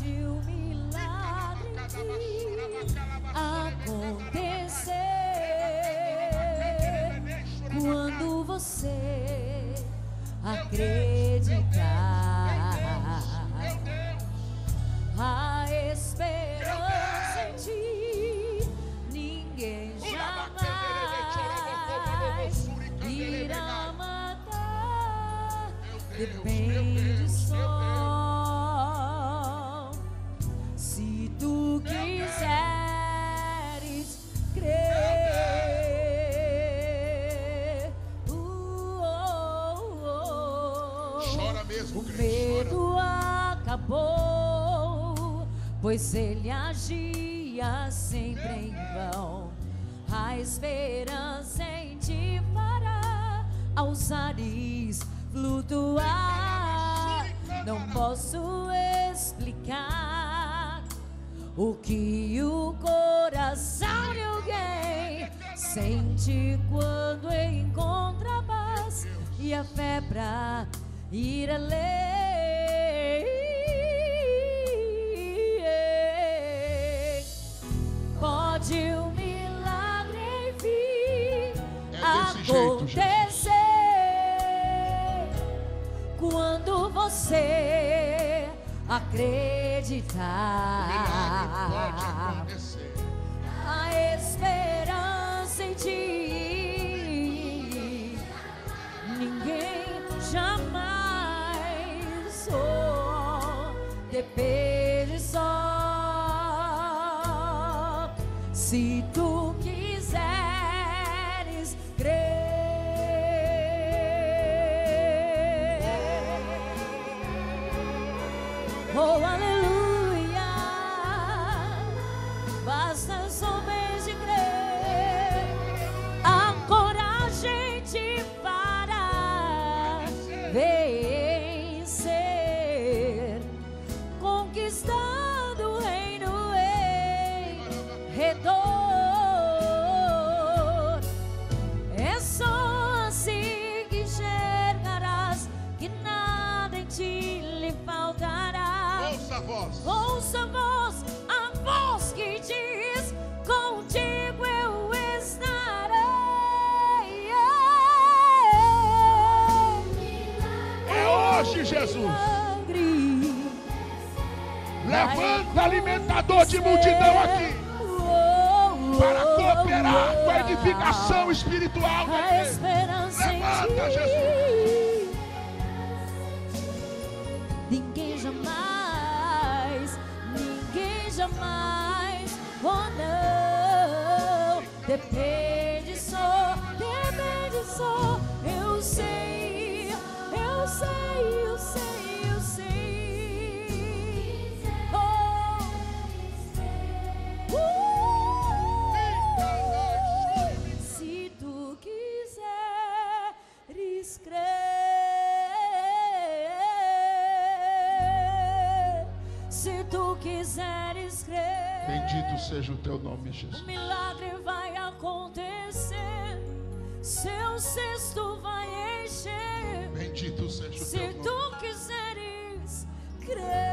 o milagre acontecer quando você acreditar. A esperança em ti ninguém jamais irá matar. Depende só se tu quiseres crer. Chora mesmo, o medo acabou, pois ele agia sempre em vão. A esperança em ti fará aos ares flutuar. Não posso explicar o que o coração de alguém sente quando encontra paz e a fé pra ir além. Pode o milagre vir acontecer quando você acreditar. Pode acontecer. A esperança em ti ninguém jamais depende só se tu quiseres crer. Oh, aleluia, basta somente crer. A coragem te fará vencer, conquistando o reino em redor. É só assim que enxergarás que nada em ti lhe faltará. Ouça a voz. Ouça a voz que diz: contigo eu estarei. É hoje, Jesus. Levanta alimentador de multidão aqui para cooperar com a edificação espiritual da igreja. Levanta, Jesus. Ninguém jamais, oh não, depende só, eu sei, se tu quiseres crer, se tu quiseres crer, Bendito seja o teu nome, Jesus. o milagre vai acontecer, seu cesto vai encher. Bendito seja o Se teu nome. tu quiseres crer.